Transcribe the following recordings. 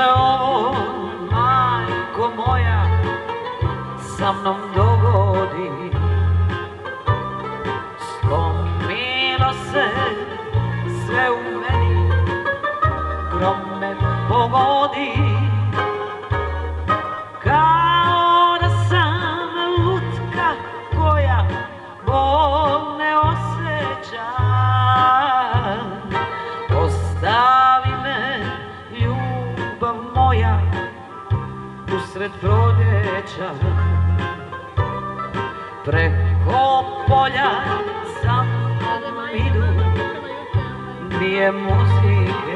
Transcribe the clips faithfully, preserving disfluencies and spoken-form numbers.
se ovo, majko moja, sa mnom dogodi. Slomilo se sve u meni, grom me pogodi. Kao da sam lutka koja bol ne osjeća. Ostavi me, ljubav moja, usred proljeća. Preko polja za mnom idu dvije muzike.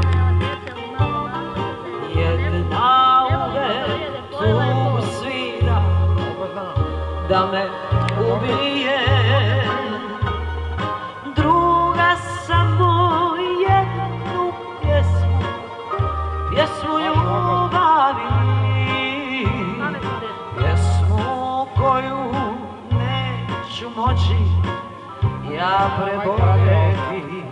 Jedna uvek tu svira da me ubije. Druga samo jednu pjesmu, pjesmu ljubavi, pjesmu koju neću moći ja preboljeti.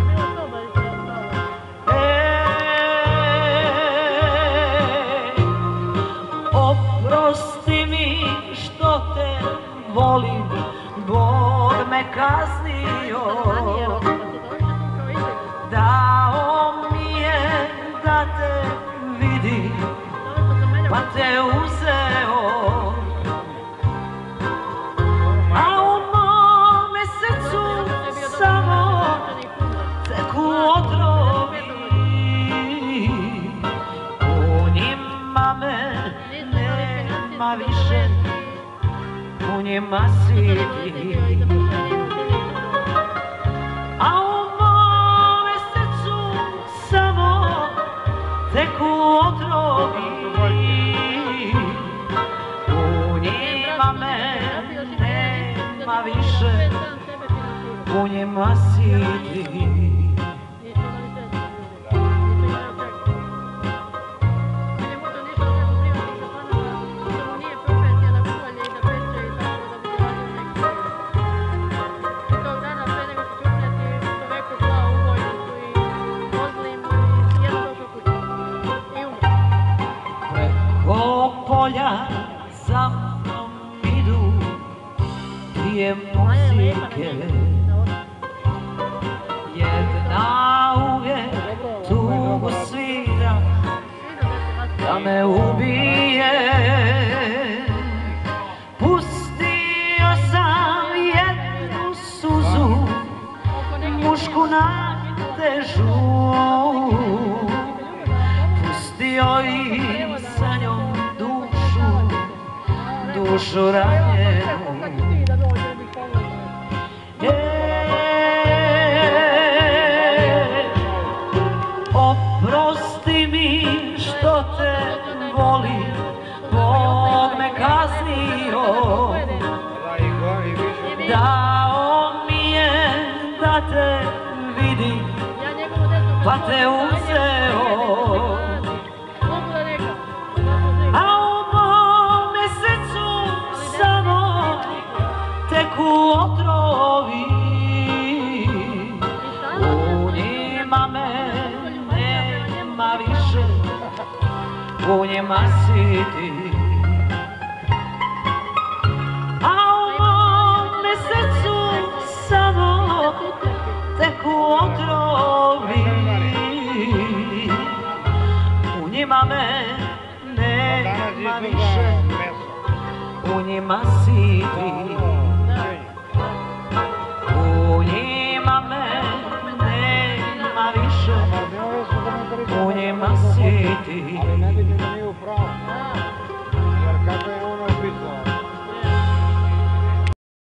Oprosti mi što te volim, Bog me kaznio. Dao mi je da te vidim, pa te uzeo. A u mome srcu samo teku otrovi. U njima me nema više, u njima si ti. A u mome srcu samo teku otrovi. U njima me nema više, u njima si ti. Polja za mnom idu dvije muzike. Jedna uvijek tugu svira da me ubije. Pustio sam jednu suzu, mušku natežu. Pustio i sa njom dušu ranjenu. Oprosti mi što te volim, Bog me kaznio. Dao mi je da te vidim, pa te uzeo. Teku otrovi, u njima me nema više, u njima si ti. A u mome srcu samo teku otrovi, u njima me nema više, u njima si ti. U njima me nema više, u njima si ti.